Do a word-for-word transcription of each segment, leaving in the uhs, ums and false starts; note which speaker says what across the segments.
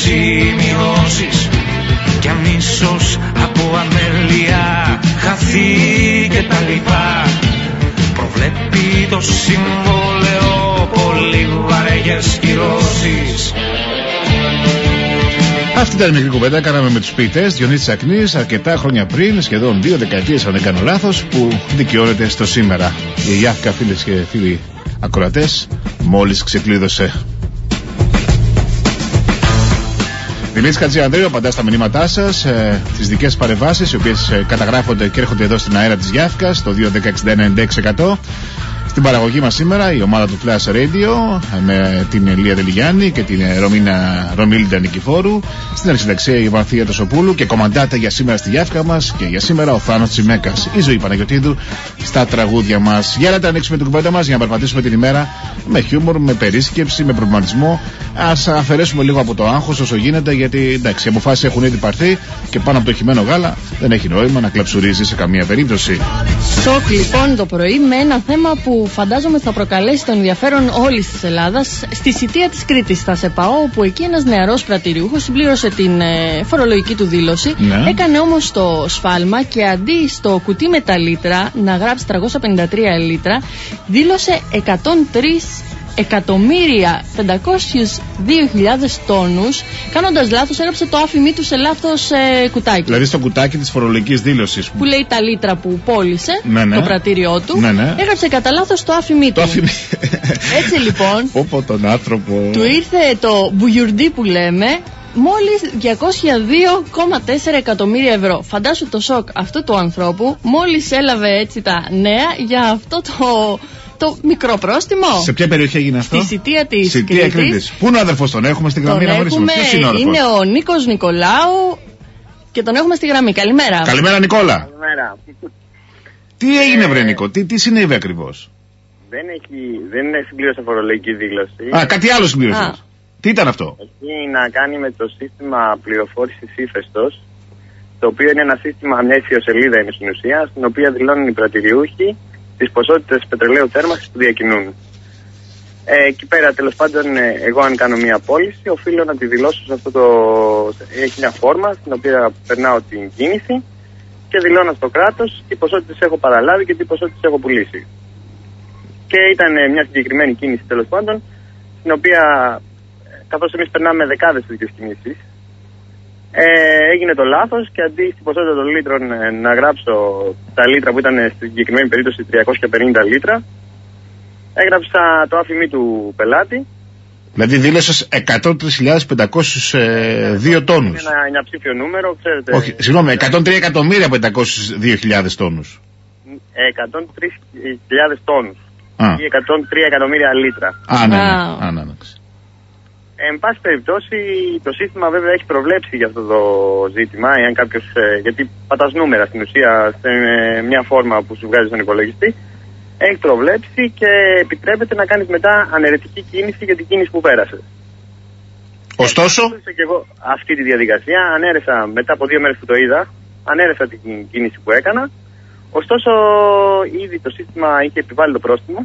Speaker 1: σημειώσεις και μίσος από αμέλεια χαθεί και τα λοιπά. Προβλέπει το συμβόλαιο πολύ βαρέγες κυρώσεις.
Speaker 2: Αυτή ήταν η μικρή κουβέντα κάναμε με τους ποιητές Διονύσης Ακνής αρκετά χρόνια πριν, σχεδόν δύο δεκαετίες αν δεν κάνω λάθος, που δικαιώνεται στο σήμερα. Η Γιάφκα, φίλες και φίλοι ακροατές, μόλις ξεκλείδωσε. Δημήτρης Χατζιανδρέου απαντά στα μηνύματά σας, ε, τις δικές παρεμβάσεις οι οποίες ε, καταγράφονται και έρχονται εδώ στην αέρα της Γιάφκας στο δύο ένα έξι εννιά έξι εκατό. Στην παραγωγή μας σήμερα η ομάδα του Flash Radio με την Ελία Τελιγιάννη και την Ρωμίνα Ρωμίλντα Νικηφόρου. Στην αρχισυνταξία η Βανθία Τοσοπούλου και κομμαντάτα για σήμερα στη Γιάφκα μας και για σήμερα ο Θάνος Τσιμέκας. Η Ζωή Παναγιωτίδου στα τραγούδια μας. Για να τα ανοίξουμε την κουβέντα μας, για να περπατήσουμε την ημέρα με χιούμορ, με περίσκεψη, με προβληματισμό. Ας αφαιρέσουμε λίγο από το άγχος όσο γίνεται, γιατί εντάξει, οι αποφάσεις έχουν ήδη πάρθει και πάνω από το χυμένο γάλα δεν έχει νόημα να κλαψουρίζει σε καμία περίπτωση.
Speaker 3: Σοκ λοιπόν το πρωί με ένα θέμα που φαντάζομαι θα προκαλέσει τον ενδιαφέρον όλης της Ελλάδας. Στη Σιτία της Κρήτης, στα ΣΕΠΑΟ, όπου εκεί ένας νεαρός πρατηριούχος συμπλήρωσε την ε, φορολογική του δήλωση. Ναι. Έκανε όμως το σφάλμα και αντί στο κουτί με τα λίτρα να γράψει τριακόσια πενήντα τρία λίτρα, δήλωσε εκατόν τρία εκατομμύρια πεντακόσιους δύο χιλιάδες τόνους. Κάνοντας λάθος, έγραψε το άφημί του σε λάθος ε, κουτάκι.
Speaker 2: Δηλαδή στο κουτάκι της φορολογικής δήλωσης
Speaker 3: που λέει τα λίτρα που πώλησε,
Speaker 2: ναι, ναι.
Speaker 3: το πρατήριό του, ναι, ναι. έγραψε κατά λάθος το άφημί του.
Speaker 2: Το άφημί.
Speaker 3: Έτσι λοιπόν,
Speaker 2: πω, τον άνθρωπο.
Speaker 3: του ήρθε το μπουγιουρντί που λέμε, μόλις διακόσια δύο κόμμα τέσσερα εκατομμύρια ευρώ. Φαντάσου το σοκ αυτού του ανθρώπου, μόλις έλαβε έτσι τα νέα για αυτό το... το μικρό πρόστιμο.
Speaker 2: Σε ποια περιοχή έγινε αυτό?
Speaker 3: Στη Σιτία της
Speaker 2: Κρήτης. Κρήτης. Πού είναι ο αδερφός, τον έχουμε στη γραμμή?
Speaker 3: Τον έχουμε, είναι, είναι ο Νίκος Νικολάου και τον έχουμε στη γραμμή. Καλημέρα.
Speaker 2: Καλημέρα Νικόλα.
Speaker 4: Καλημέρα.
Speaker 2: Τι έγινε βρε Νίκο, τι, τι συνέβη ακριβώς?
Speaker 4: Δεν, έχει, δεν συμπλήρωσα φορολογική δήλωση.
Speaker 2: Α, κάτι άλλο συμπλήρωσες. Τι ήταν αυτό?
Speaker 4: Έχει να κάνει με το σύστημα πληροφόρησης ύφεστος, το οποίο είναι ένα σύστημα, μια ιστοσελίδα είναι στην ουσία, στην οποία δηλώνουν οι πρατηριούχοι τις ποσότητες πετρελαίου θέρμανσης που διακινούν. Ε, εκεί πέρα τέλος πάντων, εγώ αν κάνω μια πώληση, οφείλω να τη δηλώσω σε αυτό το... Έχει μια φόρμα στην οποία περνάω την κίνηση και δηλώνω στο κράτος τι ποσότητες έχω παραλάβει και τι ποσότητες έχω πουλήσει. Και ήταν μια συγκεκριμένη κίνηση τέλος πάντων, στην οποία, καθώς εμείς περνάμε δεκάδες τέτοιες κινήσεις, Ε, έγινε το λάθος και αντί στην ποσότητα των λίτρων ε, να γράψω τα λίτρα που ήταν στην συγκεκριμένη περίπτωση τριακόσια πενήντα λίτρα, έγραψα το άφημί του πελάτη.
Speaker 2: Δηλαδή δήλωσες εκατόν τρεις χιλιάδες πεντακόσιους δύο τόνους.
Speaker 4: Είναι ένα εννιαψήφιο νούμερο, ξέρετε.
Speaker 2: Όχι, συγγνώμη, εκατόν τρία εκατομμύρια πεντακόσιους δύο χιλιάδες τόνους.
Speaker 4: εκατόν τρεις χιλιάδες τόνους.
Speaker 2: Α.
Speaker 4: Ή εκατόν τρία εκατομμύρια λίτρα.
Speaker 2: Α, ναι, ναι. Α, ναι, ναι.
Speaker 4: Εν πάση περιπτώσει, το σύστημα βέβαια έχει προβλέψει για αυτό το ζήτημα, εάν κάποιος, γιατί πατάς νούμερα στην ουσία σε μια φόρμα που σου βγάζει στον υπολογιστή, έχει προβλέψει και επιτρέπεται να κάνεις μετά αναιρετική κίνηση για την κίνηση που πέρασε.
Speaker 2: Ωστόσο,
Speaker 4: ε, και εγώ αυτή τη διαδικασία ανέρεσα μετά από δύο μέρες που το είδα, ανέρεσα την κίνηση που έκανα. Ωστόσο, ήδη το σύστημα είχε επιβάλει το πρόστιμο.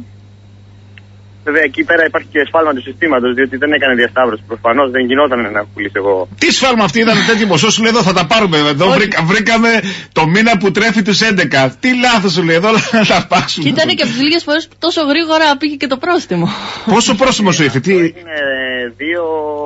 Speaker 4: Βέβαια εκεί πέρα υπάρχει και σφάλμα του συστήματος, διότι δεν έκανε διασταύρωση. Προφανώς δεν γινόταν να πουλήσω εγώ.
Speaker 2: Τι σφάλμα αυτή ήταν τέτοιο ποσό, σου λέει εδώ θα τα πάρουμε. Εδώ βρήκα, βρήκαμε το μήνα που τρέφει τους έντεκα. Τι λάθος σου λέει εδώ να τα πάσουμε.
Speaker 3: Και ήταν και από τις λίγες φορές που τόσο γρήγορα πήγε και το πρόστιμο.
Speaker 2: Πόσο πρόστιμο σου ήρθε, τι.
Speaker 4: Είναι δύο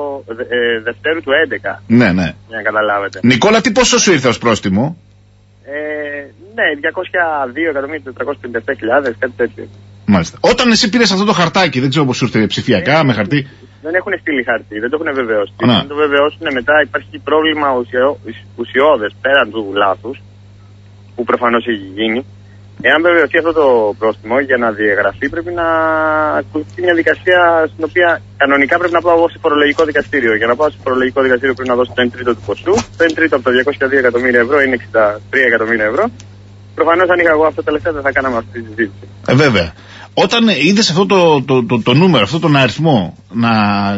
Speaker 4: ε, Δευτέρου του έντεκα.
Speaker 2: Ναι, ναι.
Speaker 4: Για να καταλάβετε.
Speaker 2: Νικόλα, τι πόσο σου ήρθε ως πρόστιμο?
Speaker 4: Ε, ναι, διακόσια δύο εκατομμύρια τετρακόσιες πενήντα επτά χιλιάδες, κάτι τέτοιο.
Speaker 2: Μάλιστα. Όταν εσύ πήρες αυτό το χαρτάκι, δεν ξέρω πώς σου ήρθε ψηφιακά, ε, με χαρτί.
Speaker 4: Δεν έχουν στείλει χαρτί, δεν το έχουν βεβαιώσει. Αν το βεβαιώσουν μετά υπάρχει πρόβλημα ουσιω, ουσιώδες πέραν του λάθους, που προφανώς έχει γίνει. Εάν βεβαιωθεί αυτό το πρόστιμο για να διαγραφεί, πρέπει να ακολουθεί μια δικασία στην οποία κανονικά πρέπει να πάω εγώ σε φορολογικό δικαστήριο. Για να πάω σε φορολογικό δικαστήριο πρέπει να δώσω το ένα τρίτο του ποσού. Το ένα τρίτο από τα διακόσια δύο εκατομμύρια ευρώ είναι εξήντα τρία εκατομμύρια ευρώ. Προφανώς αν είχα εγώ αυτά τα λεφτά δεν θα κάναμε αυτή τη συζήτηση.
Speaker 2: Ε, βέβαια. Όταν είδες αυτό το, το, το, το νούμερο, αυτό τον αριθμό, να,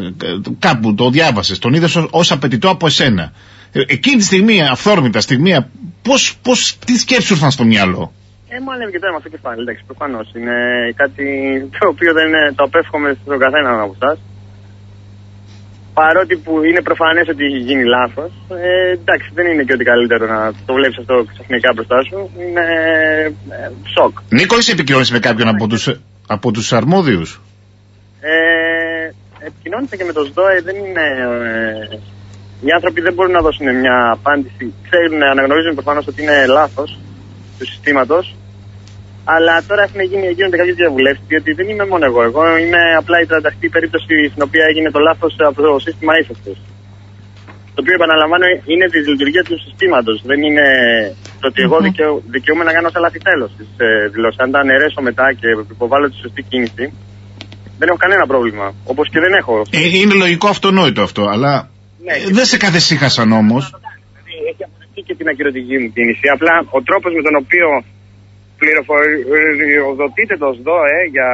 Speaker 2: κάπου το διάβασες, τον είδες ως, ως απαιτητό από εσένα. Ε, εκείνη τη στιγμή, αυθόρμητα στιγμή, πώς, πώς, τι σκέψεις ήρθαν στο μυαλό?
Speaker 4: Ε, μου ανέβηκε τώρα με αυτό το κεφάλι, εντάξει, προφανώς. Είναι κάτι το οποίο δεν είναι, το απέφχομαι στον καθένα από εσάς. παρότι που είναι προφανές ότι έχει γίνει λάθος, ε, εντάξει, δεν είναι και ότι καλύτερο να το βλέπεις αυτό ξαφνικά μπροστά σου. Είναι ε, σοκ.
Speaker 2: Νίκο, είσαι επικοινωνήσει με κάποιον από τους, από τους αρμόδιους?
Speaker 4: Ε, επικοινώνησα και με το ΣΔΟΕ, δεν είναι... Ε, οι άνθρωποι δεν μπορούν να δώσουν μια απάντηση. Ξέρουν, αναγνωρίζουν προφανώς ότι είναι λάθος του συστήματος. Αλλά τώρα έχουν γίνει, γίνονται κάποιες διαβουλεύσεις, διότι δεν είμαι μόνο εγώ. Εγώ είμαι απλά η τρανταχτή περίπτωση στην οποία έγινε το λάθος από το σύστημα ύφεστος. Το οποίο, επαναλαμβάνω, είναι τη λειτουργία του συστήματος. Δεν είναι το ότι εγώ δικαιω, δικαιούμαι να κάνω όσα λάθη θέλω στις ε, δηλώσεις. Αν τα αναιρέσω μετά και υποβάλλω τη σωστή κίνηση, δεν έχω κανένα πρόβλημα. Όπως και δεν έχω.
Speaker 2: Ε, είναι λογικό, αυτονόητο αυτό, αλλά
Speaker 4: ναι,
Speaker 2: ε, δεν σε καθησύχασαν όμως.
Speaker 4: Δηλαδή, έχει αποδεχτεί και την ακυρωτική μου κίνηση. Απλά ο τρόπος με τον οποίο πληροφοριοδοτείται το ΣΔΟΕ για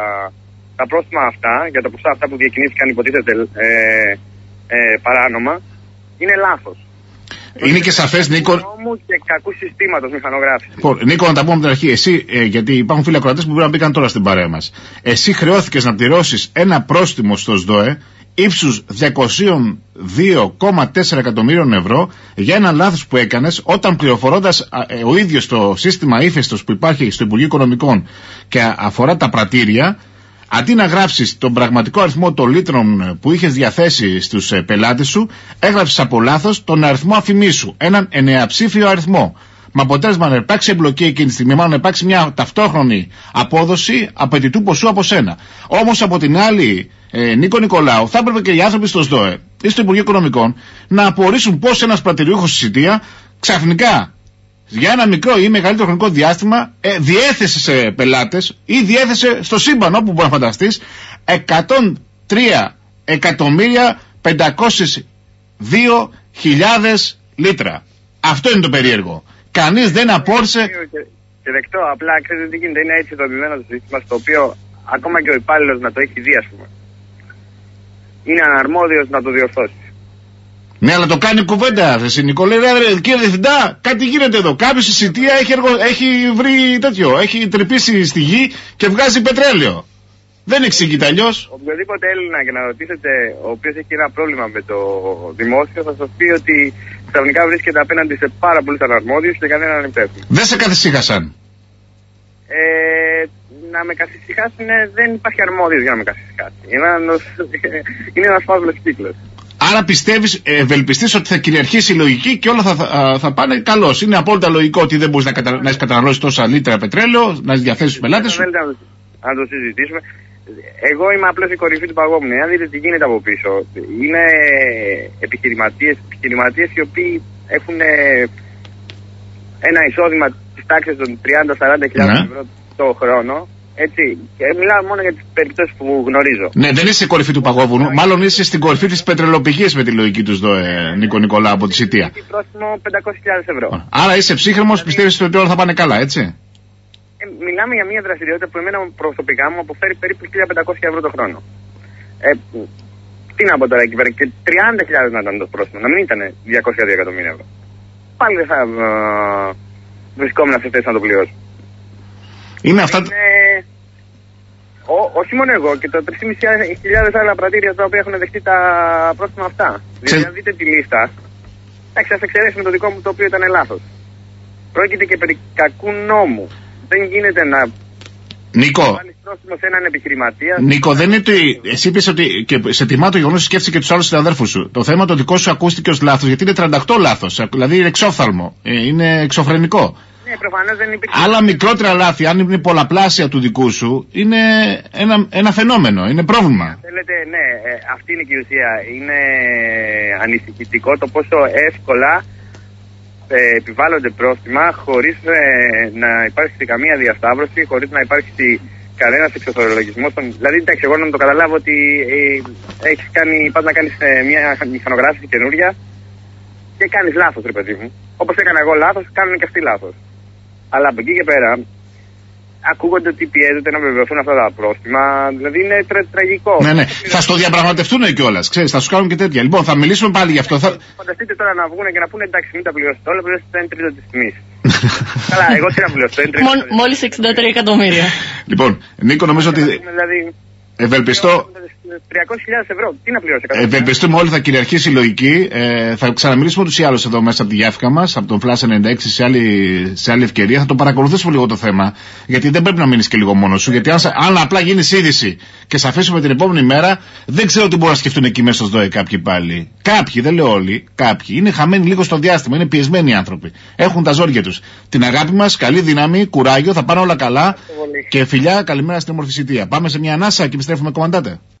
Speaker 4: τα πρόστιμα αυτά, για τα ποσά αυτά που διακινήθηκαν υποτίθεται ε, ε, παράνομα, είναι λάθος.
Speaker 2: Είναι και σαφές, Νίκο.
Speaker 4: Και κακού συστήματος μηχανογράφησης.
Speaker 2: Λοιπόν, Νίκο, να τα πούμε από την αρχή. Εσύ, ε, γιατί υπάρχουν φίλοι ακροατές που μπορεί να μπήκαν τώρα στην παρέα μας. Εσύ χρεώθηκες να πληρώσεις ένα πρόστιμο στο ΣΔΟΕ ύψους διακόσια δύο κόμμα τέσσερα εκατομμύριων ευρώ για ένα λάθος που έκανες όταν πληροφορώντας ε, ο ίδιος το σύστημα ύφεστος που υπάρχει στο Υπουργείο Οικονομικών και αφορά τα πρατήρια, αντί να γράψεις τον πραγματικό αριθμό των λίτρων που είχες διαθέσει στους ε, πελάτες σου, έγραψες από λάθος τον αριθμό αφημίσου, έναν εννεαψήφιο αριθμό. Με αποτέλεσμα να υπάρξει εμπλοκή εκείνη τη στιγμή, μάλλον να υπάρξει μια ταυτόχρονη απόδοση απαιτητού ποσού από σένα. Όμως από την άλλη, ε, Νίκο Νικολάου, θα έπρεπε και οι άνθρωποι στο ΣΔΟΕ ή στο Υπουργείο Οικονομικών να απορρίσουν πώς ένας πρατηριούχος στη Σιτία ξαφνικά για ένα μικρό ή μεγαλύτερο χρονικό διάστημα ε, διέθεσε σε πελάτες ή διέθεσε στο σύμπαν, όπου μπορεί να φανταστείς, εκατόν τρία εκατομμύρια πεντακόσιες δύο χιλιάδες λίτρα. Αυτό είναι το περίεργο. Κανείς δεν απόρρισε.
Speaker 4: Και, και δεκτό, απλά ξέρετε τι γίνεται. Είναι έτσι δομημένο το σύστημα, στο οποίο ακόμα και ο υπάλληλος να το έχει δει, ας πούμε, είναι αναρμόδιος να το διορθώσει.
Speaker 2: Ναι, αλλά το κάνει κουβέντα. Εσύ, Νικόλα, ρε, κύριε Διευθυντά, κάτι γίνεται εδώ. Κάποιος στη Σιτία έχει, εργο... έχει βρει τέτοιο. Έχει τρυπήσει στη γη και βγάζει πετρέλαιο. Δεν εξηγείται αλλιώς.
Speaker 4: Οποιοδήποτε Έλληνα και να ρωτήσετε, ο οποίος έχει ένα πρόβλημα με το δημόσιο, θα σας πει ότι ξαφνικά βρίσκεται απέναντι σε πάρα πολλούς αναρμόδιους και κανέναν υπεύθυνο.
Speaker 2: Δεν σε καθησύχασαν.
Speaker 4: Ε, να με καθησυχάσουν, δεν υπάρχει αρμόδιος για να με καθησυχάσει. Είναι ένας, είναι ένας φαύλος κύκλος.
Speaker 2: Άρα πιστεύεις, ευελπιστείς ότι θα κυριαρχήσει η λογική και όλα θα, θα, θα πάνε καλώς. Είναι απόλυτα λογικό ότι δεν μπορείς να, κατα... να έχεις καταναλώσει τόσα λίτρα πετρέλαιο, να διαθέσεις τους πελάτες σου.
Speaker 4: Να το συζητήσουμε. Εγώ είμαι απλώς η κορυφή του παγόβουνου. Αν δείτε τι γίνεται από πίσω, είναι επιχειρηματίες, επιχειρηματίες οι οποίοι έχουν ένα εισόδημα της τάξης των τριάντα με σαράντα χιλιάδες ευρώ το χρόνο. Έτσι. Και μιλάω μόνο για τις περιπτώσεις που γνωρίζω.
Speaker 2: Ναι, δεν είσαι κορυφή του παγόβουνου. Μάλλον είσαι στην κορυφή της πετρελοπηγής με τη λογική του ΣΔΟΕ, Νίκο Νικολάου, από τη Σιτία.
Speaker 4: Έχει πρόστιμο πεντακόσιες χιλιάδες ευρώ.
Speaker 2: Άρα είσαι ψύχρεμος, δηλαδή... πιστεύεις ότι όλα θα πάνε καλά, έτσι.
Speaker 4: Ε, μιλάμε για μια δραστηριότητα που εμένα προσωπικά μου αποφέρει περίπου χίλια πεντακόσια ευρώ το χρόνο. Ε, τι να πω τώρα εκεί πέρα, και τριάντα χιλιάδες να ήταν το πρόστιμο, να μην ήταν διακόσια δύο εκατομμύρια ευρώ. Πάλι δεν θα ε, βρισκόμουν σε θέση να το πληρώσω.
Speaker 2: Είναι αυτά.
Speaker 4: Είναι... Ο, όχι μόνο εγώ και τα τρεις χιλιάδες πεντακόσια άλλα πρατήρια τα οποία έχουν δεχτεί τα πρόστιμα αυτά. Ξε... Δηλαδή, αν δείτε τη λίστα, εντάξει, ας εξαιρέσουμε το δικό μου το οποίο ήταν λάθος. Πρόκειται και περί κακού νόμου. Δεν γίνεται να.
Speaker 2: Νίκο,
Speaker 4: βάλεις πρόστιμο σε έναν επιχειρηματία.
Speaker 2: Νίκο, δεν είναι ότι. Εσύ είπες ότι. Και σε τιμά το γεγονός ότι σκέφτεσαι και τους άλλους συναδέλφους σου. Το θέμα το δικό σου ακούστηκε ως λάθος, γιατί είναι τριάντα οκτώ λάθος. Δηλαδή είναι εξόφθαλμο. Είναι εξωφρενικό.
Speaker 4: Ναι, προφανώς δεν υπήρχε.
Speaker 2: Άλλα μικρότερα λάθη, αν είναι πολλαπλάσια του δικού σου, είναι ένα, ένα φαινόμενο, είναι πρόβλημα.
Speaker 4: Θέλετε, ναι, αυτή είναι και η ουσία. Είναι ανησυχητικό το πόσο εύκολα ε, επιβάλλονται πρόστιμα χωρίς ε, να υπάρξει καμία διασταύρωση, χωρίς να υπάρξει κανένας εξωθορολογισμός. Δηλαδή, εντάξει, εγώ να το καταλάβω ότι ε, έχεις κάνει, πας να κάνεις ε, μια μηχανογράφηση καινούρια και κάνεις λάθος, ρε παιδί μου. Όπως έκανα εγώ λάθος, κάνουν και αυτοί λάθος. Αλλά από εκεί και πέρα, ακούγονται ότι πιέζεται να βεβαιωθούν αυτά τα πρόστιμα, δηλαδή είναι τρα, τραγικό.
Speaker 2: Ναι, ναι. Θα στο διαπραγματευτούν κιόλας, ξέρεις, θα σου κάνουν και τέτοια. Λοιπόν, θα μιλήσουμε πάλι γι' αυτό. Θα...
Speaker 4: Φανταστείτε τώρα να βγουν και να πούνε εντάξει, μην τα πληρώσετε όλα, πληρώσετε το ένα τρίτο της τιμής. Καλά, εγώ τι να πληρώσω, το ένα τρίτο.
Speaker 3: Μόλις εξήντα τρία εκατομμύρια.
Speaker 2: Λοιπόν, Νίκο, νομίζω ότι.
Speaker 4: Δηλαδή,
Speaker 2: ευελπιστώ.
Speaker 4: τριακόσιες χιλιάδες ευρώ. Τι να πληρώσει.
Speaker 2: Ευελπιστούμε όλοι θα κυριαρχήσει η λογική. Ε, θα ξαναμιλήσουμε ούτως ή άλλως εδώ μέσα από τη Γιάφκα μας, από τον Flash ενενήντα έξι σε άλλη, σε άλλη ευκαιρία. Θα το παρακολουθήσουμε λίγο το θέμα. Γιατί δεν πρέπει να μείνεις και λίγο μόνος σου. Γιατί αν, αν απλά γίνεις είδηση και σε αφήσουμε την επόμενη μέρα, δεν ξέρω τι μπορούν να σκεφτούν εκεί μέσα στο ΣΔΟΕ κάποιοι πάλι. Κάποιοι, δεν λέω όλοι, κάποιοι. Είναι χαμένοι λίγο στο διάστημα. Είναι πιεσμένοι άνθρωποι. Έχουν τα ζόρια τους. Την αγάπη μας, καλή δύναμη, κουράγιο, θα πάνε όλα καλά. Και φιλιά, καλημέρα στην όμορφη Σιτία. Πάμε σε μια ανάσα και επιστρέφουμε, κομμαντάτε.